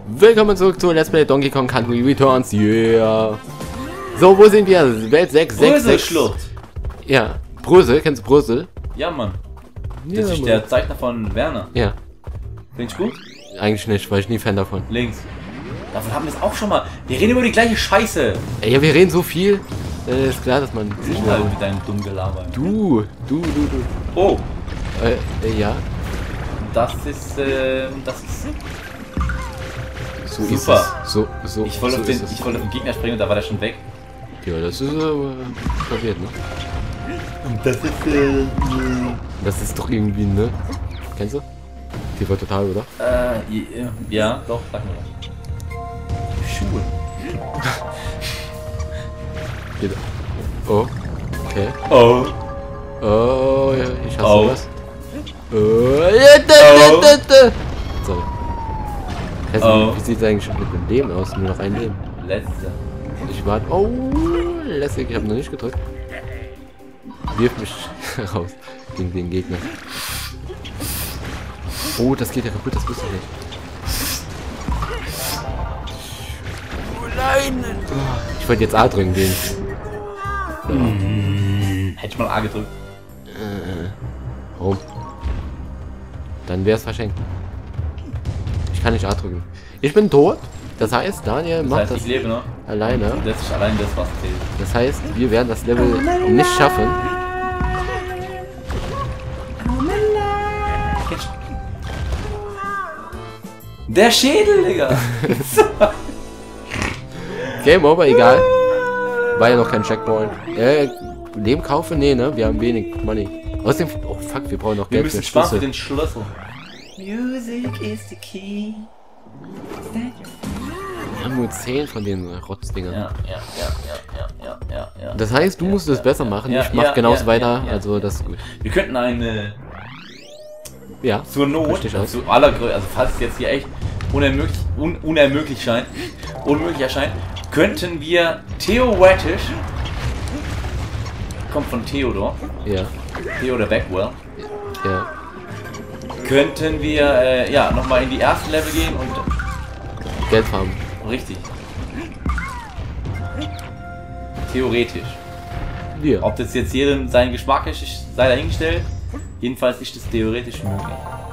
Willkommen zurück zu Let's Play Donkey Kong Country Returns. Yeah. So, wo sind wir? Welt 666. Schlucht. Ja. Brösel, kennst du Brösel? Ja, Mann. Ja, Das ist der Zeichner von Werner. Ja. Finde ich gut? Eigentlich nicht, weil ich nie Fan davon. Links. Davon haben wir es auch schon mal. Wir reden über die gleiche Scheiße. Ey, ja, wir reden so viel. Ist klar, dass man... Ich halt mit deinem dummen Gelaber. Du. Oh. Ja. Das ist, So super. ist es. So Ich wollte so auf den Gegner springen und da war der schon weg. Ja, das ist verwirrt, ne? Und das ist, Das ist doch irgendwie, ne? Kennst du? TV Total, oder? ja, doch, sag mal. Schuhe. Oh. Okay. Oh. Oh, ja, ich hasse Oh. was. So. Oh. Wie sieht es eigentlich mit dem Leben aus? Nur noch ein Leben. Letzte. Ich warte. Oh, lässig. Ich habe noch nicht gedrückt. Wirf mich raus gegen den Gegner. Oh, das geht ja kaputt. Das wusste ich nicht. Oh nein! Ich wollte jetzt A drücken gehen. Ja. Hätte ich mal A gedrückt. Warum? Dann wäre es verschenkt. Ich kann nicht A drücken. Ich bin tot. Das heißt, Daniel Das macht heißt, das ich lebe noch. alleine. Das ist allein das, was zählt. Das heißt, wir werden das Level nicht schaffen. Der Schädel, Digga! Game over, egal. War ja noch kein Checkpoint. Leben kaufen? Nee, ne? Wir haben wenig Money. Außerdem, oh fuck, wir brauchen noch Wir Geld für müssen sparen für Schlüssel. den Schlüssel. Music is the key. Wir haben nur 10 von den Rotzdingern. Ja. Das heißt, du musst es besser machen. Ja, ich mach ja, genauso ja, weiter. ja. Also, das ist gut. Wir könnten eine Ja. zur Not, Richtig aus. zu allergrößte, also falls es jetzt hier echt unmöglich erscheint, könnten wir theoretisch, kommt von Theodor, Ja. Theodor Backwell, Ja. könnten wir ja nochmal in die ersten Level gehen und Geld farmen. richtig. Theoretisch. Wir. Ob das jetzt jedem seinen Geschmack ist, sei dahingestellt. Jedenfalls ist das theoretisch möglich.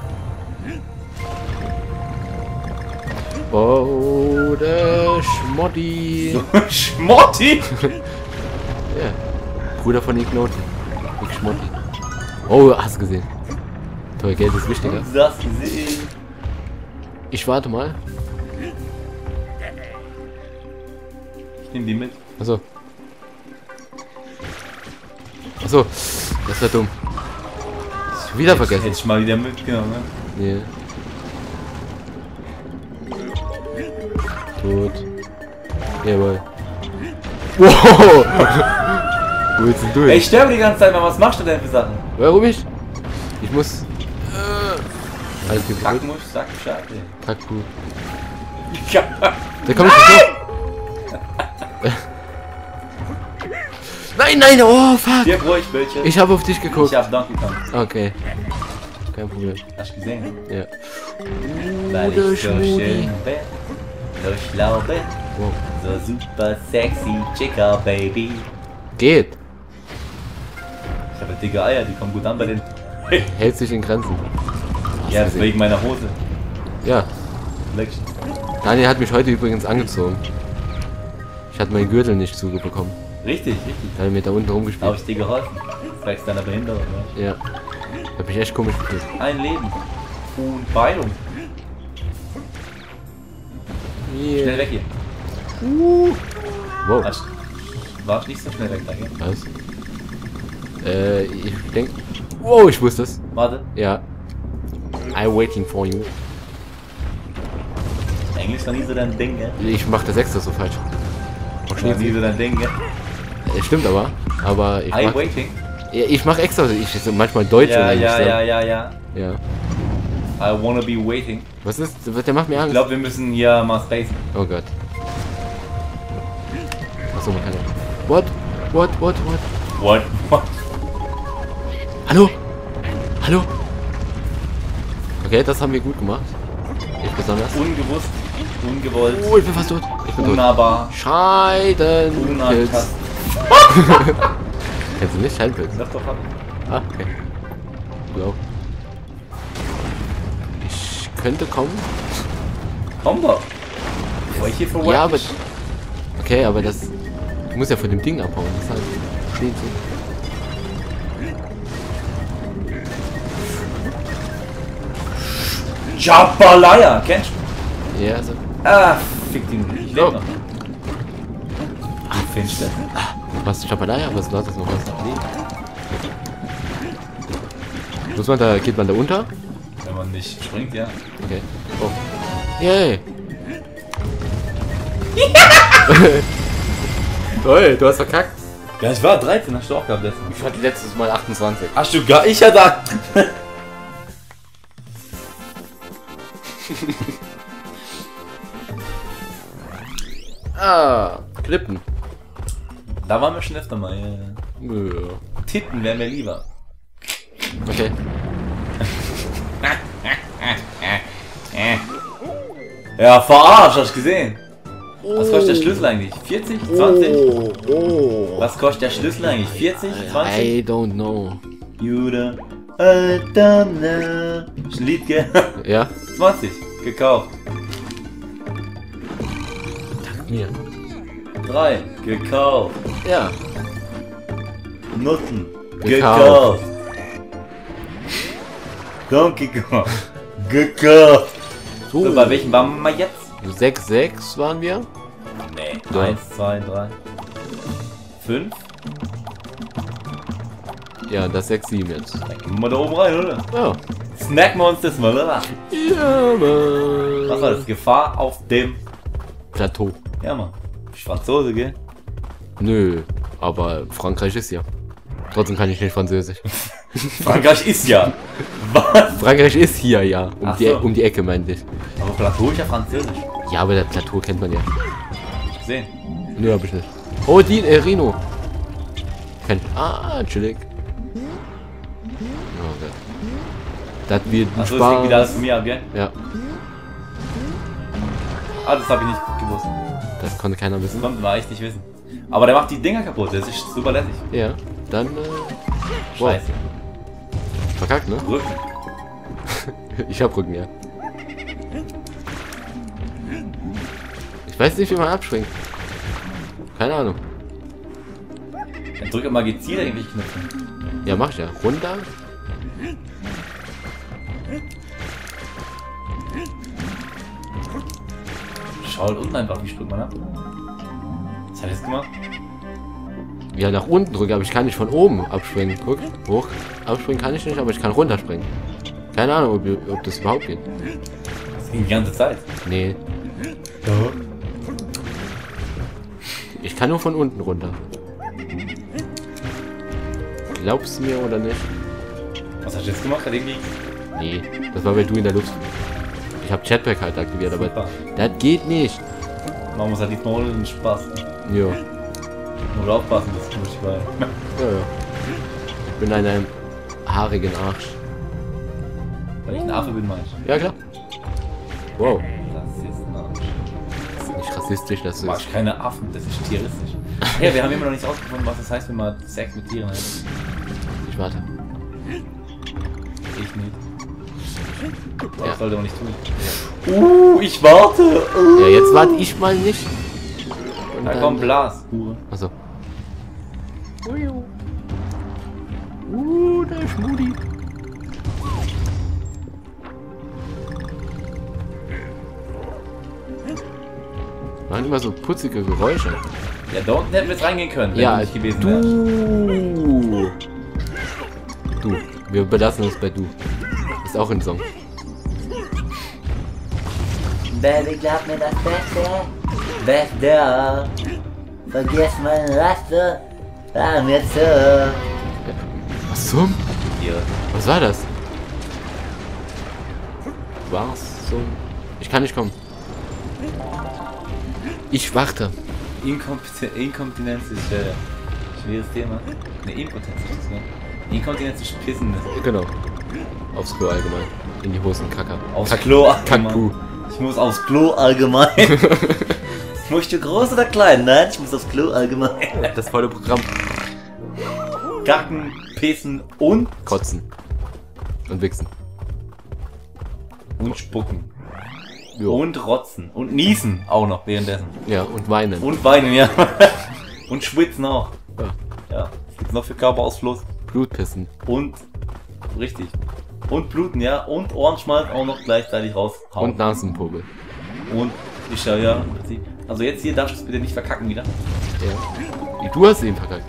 Oh, der Schmotti. Schmotti! Ja. Bruder von Ignoti. Big Schmotti. Oh, hast du gesehen. Toll, Geld ist wichtiger. Das gesehen. Ich warte mal. Ich nehme die mit. Achso. Achso. Das war dumm. Ist wieder vergessen. Hätte ich mal wieder mitgenommen, ne? Nee. Tot. Jawohl. Wow! Wo willst denn du Ey, hin? ich sterbe die ganze Zeit, Mann. Was machst du denn für Sachen? Warum ich? Ich muss... Alles gut. Kacken muss, sag Bescheid. Kackkuh. Ja. Da komm ich nicht hoch. Nein, oh fuck! Hier ruhig, Bildchen. Ich habe auf dich geguckt. Ich hab Donkey Kong. Okay. Kein Problem. Hast du gesehen? Ja. Weil Oder ich so Schmudi. schön bin. So schlau bin. Wow. So super sexy Chica Baby. Geht. Ich habe dicke Eier, die kommen gut an bei den... Hält sich in Grenzen. Ja, das ist wegen meiner Hose. Ja. Leckchen. Daniel hat mich heute übrigens angezogen. Ich hatte meinen Gürtel nicht zugebekommen. Richtig. Da hat mir da unten Habe rumgespielt. ich dir geholfen? Zwecks deiner Behinderung, ne? Ja. Hab mich echt komisch gefühlt. Ein Leben. Und Beilung. Schnell weg hier. Wow. War nicht so schnell weg, danke. Was? Ich denk. Wow, ich wusste es. Warte. Ja. I'm waiting for you. Englisch war nie so dein Ding, gell? Ich mach das extra so falsch. War nie so dein Ding, gell? Stimmt aber ich I'm mach, waiting. ja, ich mach extra, ich so manchmal Deutsch oder Englisch. Ja. Ja. I wanna be waiting. Was ist? Der macht mir Ich Angst. glaube, wir müssen hier mal spacen. Oh Gott. Achso, man kann ja. What? What? Hallo? Okay, das haben wir gut gemacht. Ich besonders. Ungewusst. Ungewollt. Oh, ich bin fast tot. Ich bin tot. Unnahbar. Scheiden. Unantast. Kennst du nicht Scheidenpilz? Lass doch ab. Ah, okay. Blau. Ich könnte kommen. Komm doch. War ich hier für Ja, aber... Wackage? Okay, aber das... Du musst ja von dem Ding abhauen. Das heißt, steht so. Jambalaya. Kennst du? Ja, so. Ah, fick den. Ich lebe Oh. noch. Ach, findest du? Was? Champalaya? Was war das noch? Was? Nee. Muss man da... Geht man da unter? Wenn man nicht springt, ja. Okay. Oh. Yay! Toll, du hast verkackt. Ja, ich war 13, hast du auch gehabt letztes Mal. Ich hatte letztes Mal 28. Hast du gar... Ich hatte... Ah, Klippen. Da waren wir schon öfter mal, ja. Ja. Titten wären mir lieber. Okay. Ja, verarscht, hast du gesehen? Was kostet der Schlüssel eigentlich? 40? 20? Oh. Was kostet der Schlüssel eigentlich? 40? 20? I don't know. Jude. I don't know. Ist ein Lied, gell? Ja? 20. Gekauft. Dank mir. 3. Gekauft. Ja. Nutten. Gekauft. Gekauft. Donkey Kong. Gekauft. So, bei welchem waren wir jetzt? 6 waren wir. Nee. Ja. 1, 2, 3. 5? Ja, das 6, 7 jetzt. Dann gehen wir mal da oben rein, oder? Ja. Snacken wir uns das mal, oder? Ja, Mann. Was war das? Gefahr auf dem... Plateau. Ja, Mann. Ich Franzose, gell? Nö, aber Frankreich ist ja. Trotzdem kann ich nicht Französisch. Frankreich ist ja. Was? Frankreich ist hier, ja. Ach so. Um die Ecke, meinte ich. Aber Plateau ist ja Französisch. Ja, aber das Plateau kennt man ja. Gesehen. Nö, hab ich nicht. Oh, die Rino. Kennt. Ah, chillig. Oh Gott. Das wird ein Achso, das hängt wieder alles Spaß. von mir ab, gell? Ja, Ah, das habe ich nicht gewusst. das konnte keiner Das wissen. konnte man echt nicht wissen. Aber der macht die Dinger kaputt, das ist super lässig. Ja, dann wow. Scheiße. Verkackt, ne? Rücken. Ich hab Rücken, ja. Ich weiß nicht, wie man abspringt. Keine Ahnung. Dann drücke mal gezielt irgendwelche Knöpfe. Ja, mach ich ja. Runter. Schau halt unten einfach, wie springt man ab. Was hat er jetzt gemacht? Ja, nach unten drücken, aber ich kann nicht von oben abspringen. Guck, hoch. Abspringen kann ich nicht, aber ich kann runterspringen. Keine Ahnung, ob das überhaupt geht. Das ging die ganze Zeit. Nee, Ja. ich kann nur von unten runter. Glaubst du mir oder nicht? Was hast du jetzt gemacht? Hat irgendwie... Nee, das war, weil du in der Luft... Ich habe Jetpack halt aktiviert, aber Super. das geht nicht. Man muss halt diesmal ohne den Spaß. Ja. Nur aufpassen, das ist nicht bei. Ja, ja. Ich bin einem haarigen Arsch. Weil ich ein Affe bin, meinst du? Ja, klar. Wow. Das ist ein Arsch. Das ist nicht rassistisch, das Du magst ist... keine Affen, das ist tieristisch. Ja, wir haben immer noch nicht rausgefunden, was das heißt, wenn man Sex mit Tieren hat. Ich warte. Ich nicht. Ja. Das sollte man nicht tun. Ich warte! Ja, jetzt warte ich mal nicht. Und Da dann- kommt Blas. Hure. Achso. Der Schmudi. Machen immer so putzige Geräusche. Ja, da unten hätten wir jetzt reingehen können, wenn Ja, du nicht gewesen wärst. Du. Wir belassen uns bei du. Ist auch ein Song. Baby, glaub mir das Beste. Vergiss meine Laste. Hör mir zu. Was zum? Hier. Was war das? Was zum? Ich kann nicht kommen. Ich warte. Inkontinenz ist schweres Thema. Ne, Impotenz ist das, ne? Inkontinenz ist Pissen. Genau. Aufs Klo allgemein. In die Hosen, Kacker. Aufs Kack- Klo, Kackpuh. Ich muss aufs Klo allgemein. Möchtest du groß oder klein? Nein, ich muss aufs Klo allgemein. Das volle Programm. Gacken, Pissen und Kotzen. Und Wichsen. Spucken. Jo. Und Rotzen. Und Niesen auch noch währenddessen. Ja, und Weinen. Und Weinen, ja. Und Schwitzen auch. Ja. Ja. Was gibt's noch für Körperausfluss? Blutpissen. Und, richtig. Und Bluten, ja. Und Ohrenschmalz auch noch gleichzeitig raushauen. Und Nasenpobel. Und ist ja, im Prinzip. Also jetzt hier darfst du es bitte nicht verkacken wieder. Ja. Du hast ihn verkackt.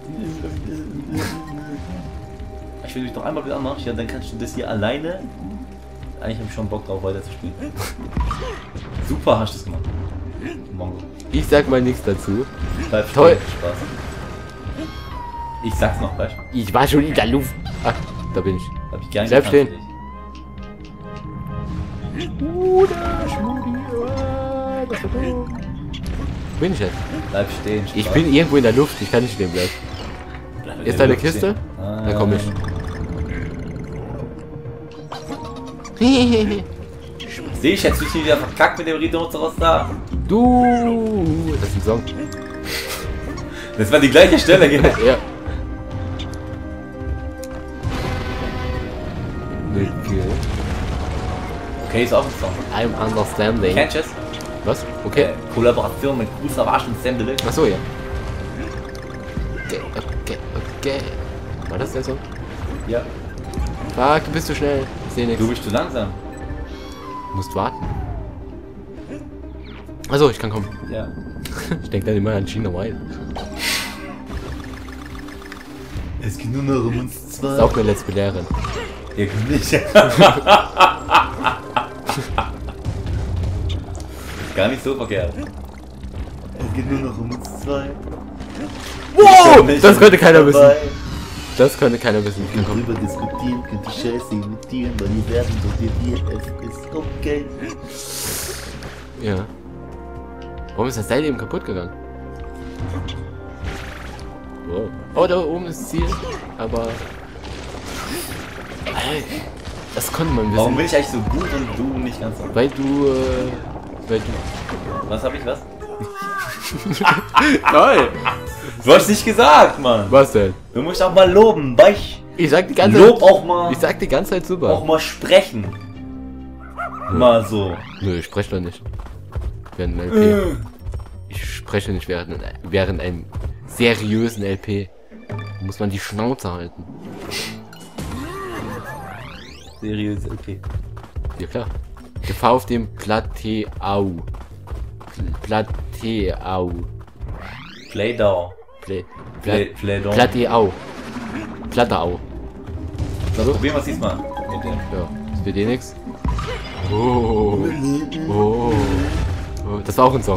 Ich will dich noch einmal wieder anmachen, ja, dann kannst du das hier alleine. Eigentlich habe ich schon Bock drauf, weiter zu spielen. Super hast du es gemacht. Mongo. Ich sag mal nichts dazu. Bleib stehen, Toll. Spaß. Ich sag's noch, weißt du? Ich war schon in der Luft. Ach, da bin ich. Hab ich gern Bleib getan stehen. für dich. Wo bin ich jetzt? Bleib stehen, Spaß. Ich bin irgendwo in der Luft. Ich kann nicht stehen bleiben. Bleib in Ist der da eine Luft Kiste? stehen. Dann komm ich. Seh ich jetzt nicht wieder verkackt mit dem Rhinoceros da? Du. Das ist ein Song. Das war die gleiche Stelle, genau. Ja. Okay. Okay, ist auch ein Song. I'm understanding. Kennst du es? Was? Okay. Kollaboration mit Cruise Savage und Sam Deluxe. Achso, ja. Okay, okay, okay. War das der Song? Ja. Fuck, du bist zu schnell. Ich seh nichts. Du bist zu langsam. Du musst warten. Achso, ich kann kommen. Ja. Ich denke dann immer an China White. Es geht nur noch um uns Ist zwei. auch eine letzte Lehrerin. Irgendwie nicht. Gar nicht so verkehrt. Es geht nur noch um uns zwei. Wow! nicht. Das könnte keiner wissen. Dabei. Das könnte keiner wissen. Ich kann kommen. Drüber diskutieren, könnt die Scheiße imitieren, weil die werden so deviert. Es ist okay. Ja. Warum ist das Seil eben kaputt gegangen? Wow. Oh, da oben ist das Ziel. Aber... Das konnte man wissen. Warum bin ich eigentlich so gut und du nicht ganz so? Weil du, Was hab ich was? Toll! Du hast nicht gesagt, Mann. Was denn? Du musst auch mal loben, weich. Ich sag die ganze Lob Zeit... auch mal. Ich sag die ganze Zeit super. Auch mal sprechen. Mal so. Nö, ich spreche doch nicht. Während einem LP. Ich spreche nicht während einem seriösen LP. Da muss man die Schnauze halten. Seriös, okay. Ja klar. Gefahr auf dem Plateau. Plateau. Playdown. Playdown. Plateau. Plateau. Also, probieren wir es diesmal. Mit dem. Ja, ist für dir nix. Oh. Oh. Oh. Das war auch ein Song.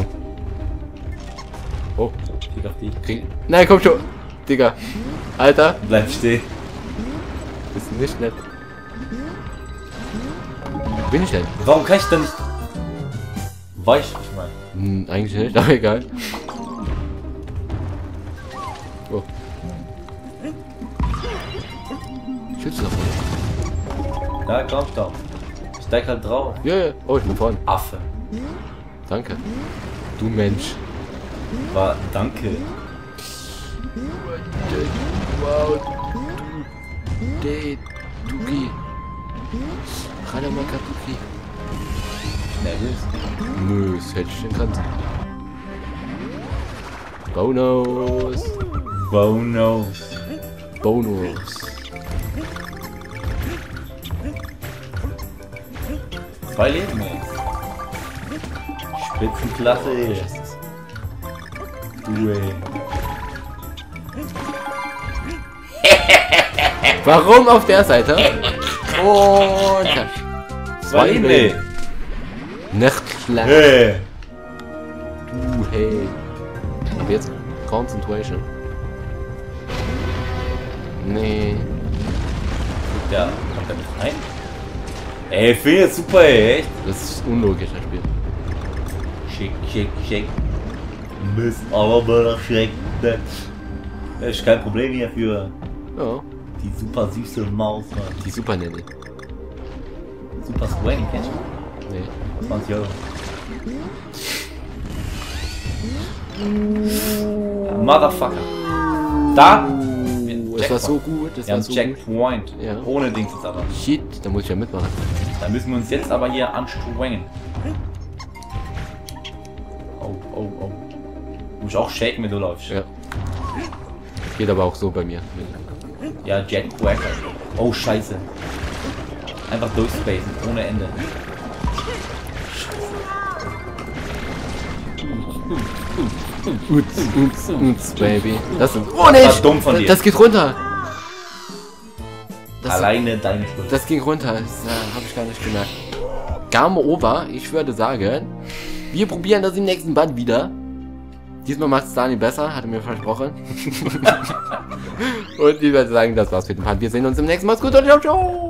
Oh. Klick auf die. Nein, komm schon. Digga. Alter. Bleib stehen. Bist nicht nett. Wo bin ich denn? Warum kann ich da nicht... Weich, ich meine. Eigentlich nicht, aber egal. Oh. Schütze davon. Ja, komm, stopp. Steig halt drauf. Ja, ja. Oh, ich bin vorne. Affe. Danke. Du Mensch. War, danke. Wow. Tuki. Radamakapuki. Nervös. Nö, das hätte ich den kannst. Bonus. Bonus. Bonus. Zwei Leben jetzt. Spitzenklasse. Du ey. Warum auf der Seite? Und ja. Zwei Leben. Nicht schlecht. Hey. Du, hey. Aber jetzt Concentration. Nee. Ja, kommt er mit rein? Ey, ich finde jetzt super, ey, echt. Das ist unlogisch, das Spiel. Schick, schick, schick. Mist, aber mal schrecken. Das ist kein Problem hier für Ja, die super süße Maus, Mann. die Super Nanny. Super Swanny, kennst du? Nee. 20 Euro. Motherfucker. Da. Das war so gut. Das Ja, war so gut. Checkpoint. Ja. Ohne Dings jetzt aber. Shit, da muss ich ja mitmachen. Da müssen wir uns jetzt aber hier anstrengen. Oh, oh, oh. Du musst auch shaken, wenn du läufst. Ja. Geht aber auch so bei mir. Ja, Jetpack. Oh, scheiße. Einfach durchspacen, ohne Ende. Ups, Baby. Das ist... Oh, Das nicht! war dumm von dir. Das geht runter. Das, Alleine deine Schuld. das ging runter. Das habe ich gar nicht gemerkt. Game over. Ich würde sagen, wir probieren das im nächsten Band wieder. Diesmal macht es Dani besser, hat er mir versprochen. Und ich würde sagen, das war's für den Band. Wir sehen uns im nächsten Mal. Gut, ciao, ciao.